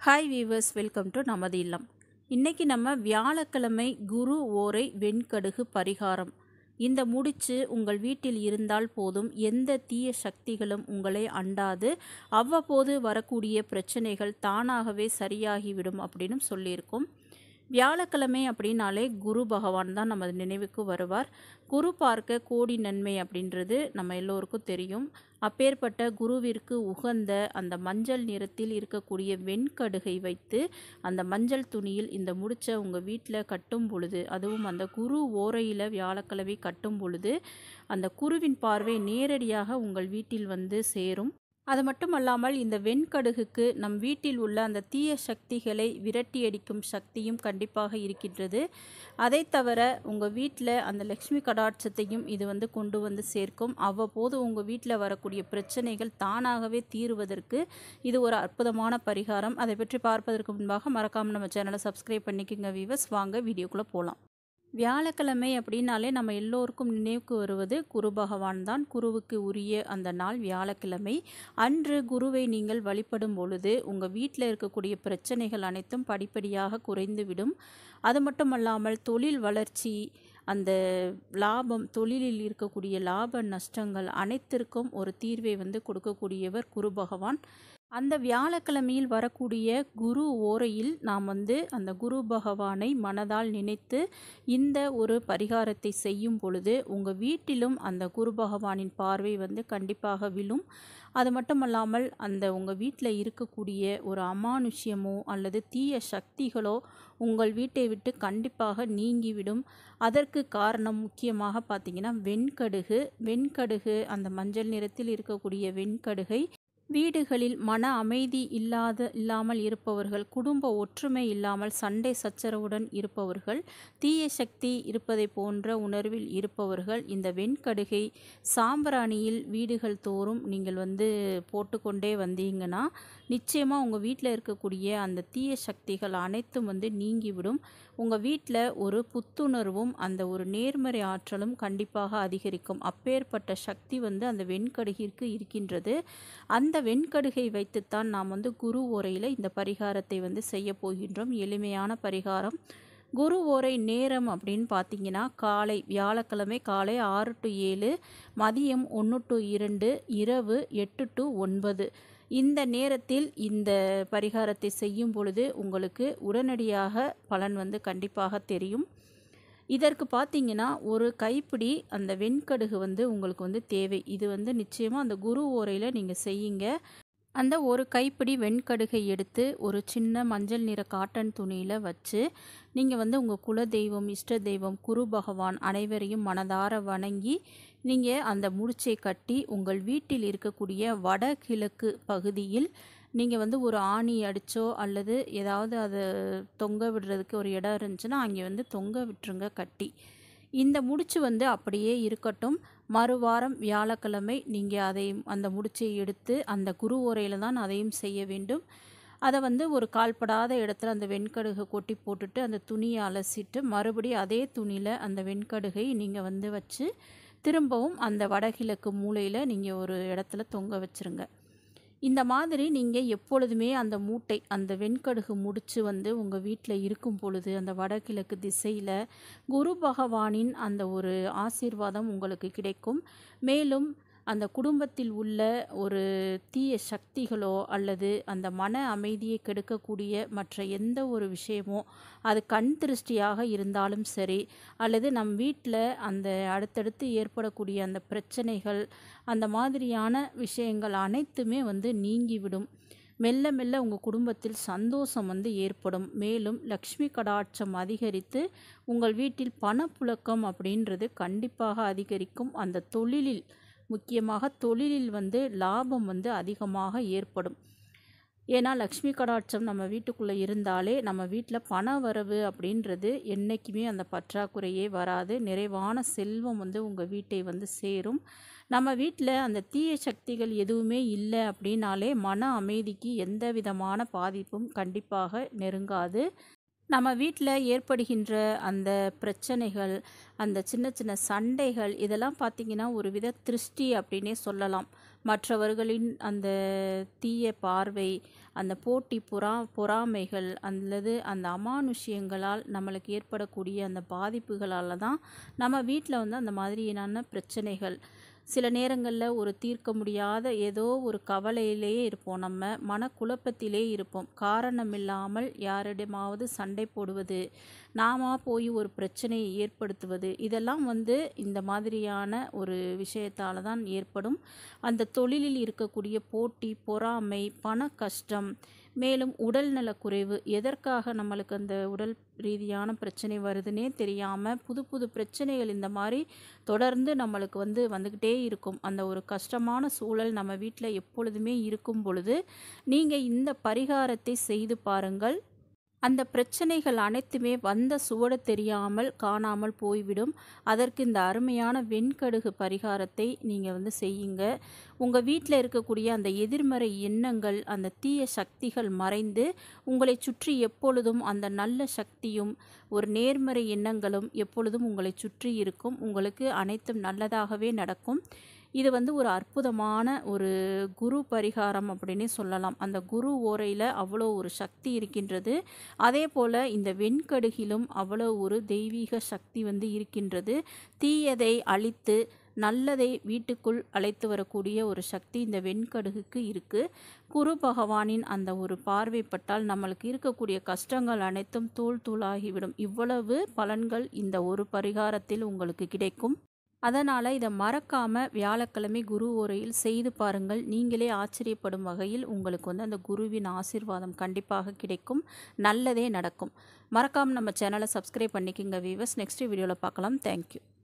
Hi viewers, welcome to நமது இல்லம். இன்றைக்கி நம்ம வியாழக்கிழமை குரு ஓரை வெண்கடுகு பரிகாரம். இந்த முடிச்சு உங்கள் வீட்டில் இருந்தால் போதும், எந்த தீய சக்திகளும் உங்களை அண்டாது. அவ்வப்போது வரக்கூடிய பிரச்சனைகள் தானாகவே சரியாகிவிடும் அப்படின்னு சொல்லியிருக்கோம். வியாழக்கிழமை அப்படின்னாலே குரு பகவான் தான் நமது நினைவுக்கு வருவார். குரு பார்க்க கோடி நன்மை அப்படின்றது நம்ம எல்லோருக்கும் தெரியும். அப்பேற்பட்ட குருவிற்கு உகந்த அந்த மஞ்சள் நிறத்தில் இருக்கக்கூடிய வெண்கடுகை வைத்து அந்த மஞ்சள் துணியில் இந்த முடிச்ச உங்கள் வீட்டில் கட்டும் பொழுது, அதுவும் அந்த குரு ஓரையில் வியாழக்கிழமை கட்டும் பொழுது, அந்த குருவின் பார்வை நேரடியாக உங்கள் வீட்டில் வந்து சேரும். அது மட்டுமல்லாமல் இந்த வெண்கடுகுக்கு நம் வீட்டில் உள்ள அந்த தீய சக்திகளை விரட்டியடிக்கும் சக்தியும் கண்டிப்பாக இருக்கின்றது. அதை தவிர உங்கள் வீட்டில் அந்த லக்ஷ்மி கடாட்சத்தையும் இது வந்து கொண்டு வந்து சேர்க்கும். அவ்வப்போது உங்கள் வீட்டில் வரக்கூடிய பிரச்சனைகள் தானாகவே தீருவதற்கு இது ஒரு அற்புதமான பரிகாரம். அதை பற்றி பார்ப்பதற்கு முன்பாக மறக்காமல் நம்ம சேனலை சப்ஸ்கிரைப் பண்ணிக்கோங்க வீவர்ஸ். வாங்க வீடியோக்குள்ளே போகலாம். வியாழக்கிழமை அப்படின்னாலே நம்ம எல்லோருக்கும் நினைவுக்கு வருவது குரு பகவான் தான். குருவுக்கு உரிய அந்த நாள் வியாழக்கிழமை அன்று குருவை நீங்கள் வழிபடும் பொழுது உங்கள் வீட்டில் இருக்கக்கூடிய பிரச்சனைகள் அனைத்தும் படிப்படியாக குறைந்துவிடும். அது மட்டுமல்லாமல் தொழில் வளர்ச்சி, அந்த லாபம், தொழிலில் இருக்கக்கூடிய லாப நஷ்டங்கள் அனைத்திற்கும் ஒரு தீர்வை வந்து கொடுக்கக்கூடியவர் குரு பகவான். அந்த வியாழக்கிழமையில் வரக்கூடிய குரு ஓரையில் நாம் வந்து அந்த குரு பகவானை மனதால் நினைத்து இந்த ஒரு பரிகாரத்தை செய்யும் பொழுது உங்கள் வீட்டிலும் அந்த குரு பகவானின் பார்வை வந்து கண்டிப்பாக விழும். அது மட்டுமல்லாமல் அந்த உங்கள் வீட்டில் இருக்கக்கூடிய ஒரு அமானுஷ்யமோ அல்லது தீய சக்திகளோ உங்கள் வீட்டை விட்டு கண்டிப்பாக நீங்கிவிடும். அதற்கு காரணம் முக்கியமாக பார்த்திங்கன்னா வெண்கடுகு அந்த மஞ்சள் நிறத்தில் இருக்கக்கூடிய வெண்கடுகை வீடுகளில் மன அமைதி இல்லாமல் இருப்பவர்கள், குடும்ப ஒற்றுமை இல்லாமல் சண்டை சச்சரவுடன் இருப்பவர்கள், தீய சக்தி இருப்பதை போன்ற உணர்வில் இருப்பவர்கள் இந்த வெண்கடுகை சாம்பிராணியில் வீடுகள் தோறும் நீங்கள் வந்து போட்டுக்கொண்டே வந்தீங்கன்னா நிச்சயமாக உங்கள் வீட்டில் இருக்கக்கூடிய அந்த தீய சக்திகள் அனைத்தும் வந்து நீங்கிவிடும். உங்கள் வீட்டில் ஒரு புத்துணர்வும் அந்த ஒரு நேர்மறை ஆற்றலும் கண்டிப்பாக அதிகரிக்கும். அப்பேற்பட்ட சக்தி வந்து அந்த வெண்கடுகிற்கு இருக்கின்றது. அந்த வெண்கடுகை வைத்துத்தான் நாம் வந்து குரு ஓரையில் இந்த பரிகாரத்தை வந்து செய்ய போகின்றோம். எளிமையான பரிகாரம். குரு ஓரை நேரம் அப்படின்னு பார்த்தீங்கன்னா வியாழக்கிழமை காலை 6 to 7, மதியம் 1 to 2, இரவு 8 to 9. இந்த நேரத்தில் இந்த பரிகாரத்தை செய்யும் பொழுது உங்களுக்கு உடனடியாக பலன் வந்து கண்டிப்பாக தெரியும். இதற்கு பார்த்தீங்கன்னா ஒரு கைப்பிடி அந்த வெண்கடுகு வந்து உங்களுக்கு வந்து தேவை. இது வந்து நிச்சயமாக அந்த குரு ஓரையில் நீங்கள் செய்யுங்க. அந்த ஒரு கைப்பிடி வெண்கடுகை எடுத்து ஒரு சின்ன மஞ்சள் நிற காட்டன் துணியில் வச்சு நீங்கள் வந்து உங்கள் குலதெய்வம், இஷ்ட தெய்வம், குரு பகவான் அனைவரையும் மனதார வணங்கி நீங்கள் அந்த முடிச்சை கட்டி உங்கள் வீட்டில் இருக்கக்கூடிய வடகிழக்கு பகுதியில் நீங்கள் வந்து ஒரு ஆணி அடித்தோ அல்லது ஏதாவது அதை தொங்க விடுறதுக்கு ஒரு இடம் இருந்துச்சுன்னா அங்கே வந்து தொங்க விட்டுருங்க கட்டி. இந்த முடிச்சு வந்து அப்படியே இருக்கட்டும். மறுவாரம் வியாழக்கிழமை நீங்கள் அந்த முடிச்சை எடுத்து அந்த குரு ஓரையில் தான் அதையும் செய்ய வேண்டும். அதை வந்து ஒரு கால்படாத இடத்துல அந்த வெண்கடுகை கொட்டி போட்டுட்டு அந்த துணியை அலசிட்டு மறுபடியும் அதே துணியில் அந்த வெண்கடுகை நீங்கள் வந்து வச்சு திரும்பவும் அந்த வடகிழக்கு மூலையில் நீங்கள் ஒரு இடத்துல தொங்க வச்சுருங்க. இந்த மாதிரி நீங்கள் எப்பொழுதுமே அந்த வெண்கடுகு முடிச்சு வந்து உங்கள் வீட்டில் இருக்கும் பொழுது அந்த வடகிழக்கு திசையில் குரு பகவானின் அந்த ஒரு ஆசீர்வாதம் உங்களுக்கு கிடைக்கும். மேலும் அந்த குடும்பத்தில் உள்ள ஒரு தீய சக்திகளோ அல்லது அந்த மன அமைதியை கெடுக்கக்கூடிய மற்ற எந்த ஒரு விஷயமோ, அது கண் திருஷ்டியாக இருந்தாலும் சரி, அல்லது நம் வீட்டில் அந்த அடுத்தடுத்து ஏற்படக்கூடிய அந்த பிரச்சனைகள், அந்த மாதிரியான விஷயங்கள் அனைத்துமே வந்து நீங்கிவிடும். மெல்ல மெல்ல உங்கள் குடும்பத்தில் சந்தோஷம் வந்து ஏற்படும். மேலும் லக்ஷ்மி கடாட்சம் அதிகரித்து உங்கள் வீட்டில் பணப்புழக்கம் அப்படின்றது கண்டிப்பாக அதிகரிக்கும். அந்த முக்கியமாக தொழிலில் வந்து லாபம் வந்து அதிகமாக ஏற்படும். ஏன்னா லக்ஷ்மி கடாட்சம் நம்ம வீட்டுக்குள்ளே இருந்தாலே நம்ம வீட்டில் பண வரவு அப்படின்றது என்றைக்குமே அந்த பற்றாக்குறையே வராது. நிறைவான செல்வம் வந்து உங்கள் வீட்டை வந்து சேரும். நம்ம வீட்டில் அந்த தீய சக்திகள் எதுவுமே இல்லை அப்படின்னாலே மன அமைதிக்கு எந்த விதமான பாதிப்பும் கண்டிப்பாக நெருங்காது. நம்ம வீட்டில் ஏற்படுகின்ற அந்த பிரச்சனைகள், அந்த சின்ன சின்ன சண்டைகள் இதெல்லாம் பார்த்திங்கன்னா ஒரு வித திருஷ்டி அப்படின்னே சொல்லலாம். மற்றவர்களின் அந்த தீய பார்வை, அந்த போட்டி பொறாமைகள் அல்லது அந்த அமானுஷ்யங்களால் நம்மளுக்கு ஏற்படக்கூடிய அந்த பாதிப்புகளால் தான் நம்ம வீட்டில் வந்து அந்த மாதிரியான பிரச்சனைகள் சில நேரங்களில் ஒரு தீர்க்க முடியாத ஏதோ ஒரு கவலையிலேயே இருப்போம். நம்ம மனக்குழப்பத்திலே இருப்போம். காரணமில்லாமல் யாரிடமாவது சண்டை போடுவது, நாம போய் ஒரு பிரச்சனையை ஏற்படுத்துவது, இதெல்லாம் வந்து இந்த மாதிரியான ஒரு விஷயத்தால் தான் ஏற்படும். அந்த தொழிலில் இருக்கக்கூடிய போட்டி, பொறாமை, பண கஷ்டம், மேலும் உடல்நலக்குறைவு, எதற்காக நம்மளுக்கு அந்த உடல் ரீதியான பிரச்சனை வருதுன்னே தெரியாமல் புது புது பிரச்சனைகள் இந்த மாதிரி தொடர்ந்து நம்மளுக்கு வந்துக்கிட்டே இருக்கும். அந்த ஒரு கஷ்டமான சூழல் நம்ம வீட்டில் எப்பொழுதுமே இருக்கும் பொழுது நீங்கள் இந்த பரிகாரத்தை செய்து பாருங்கள். அந்த பிரச்சனைகள் அனைத்துமே வந்த சுவடு தெரியாமல் காணாமல் போய்விடும். அதற்கு இந்த அருமையான வெண்கடுகு பரிகாரத்தை நீங்கள் செய்யுங்க. உங்கள் வீட்டில் இருக்கக்கூடிய அந்த எதிர்மறை எண்ணங்கள், அந்த தீய சக்திகள் மறைந்து உங்களை சுற்றி எப்பொழுதும் அந்த நல்ல சக்தியும் ஒரு நேர்மறை எண்ணங்களும் எப்பொழுதும் உங்களை சுற்றி இருக்கும். உங்களுக்கு அனைத்தும் நல்லதாகவே நடக்கும். இது ஒரு அற்புதமான ஒரு குரு பரிகாரம் அப்படின்னே சொல்லலாம். அந்த குரு ஓரையில் அவ்வளோ ஒரு சக்தி இருக்கின்றது. அதே போல் இந்த வெண்கடுகிலும் அவ்வளோ ஒரு தெய்வீக சக்தி இருக்கின்றது. தீயதை அழித்து நல்லதை வீட்டுக்குள் அழைத்து வரக்கூடிய ஒரு சக்தி இந்த வெண்கடுகுக்கு இருக்குது. குரு பகவானின் அந்த ஒரு பார்வைப்பட்டால் நம்மளுக்கு இருக்கக்கூடிய கஷ்டங்கள் அனைத்தும் தூள் தூளாகிவிடும். இவ்வளவு பலன்கள் இந்த ஒரு பரிகாரத்தில் உங்களுக்கு கிடைக்கும். அதனால் இதை மறக்காமல் வியாழக்கிழமை குரு ஓரையில் செய்து பாருங்கள். நீங்களே ஆச்சரியப்படும் வகையில் உங்களுக்கு அந்த குருவின் ஆசீர்வாதம் கண்டிப்பாக கிடைக்கும். நல்லதே நடக்கும். மறக்காமல் நம்ம சேனலை சப்ஸ்கிரைப் பண்ணிக்கோங்க வீவர்ஸ். நெக்ஸ்ட் வீடியோவில் பார்க்கலாம். தேங்க்யூ.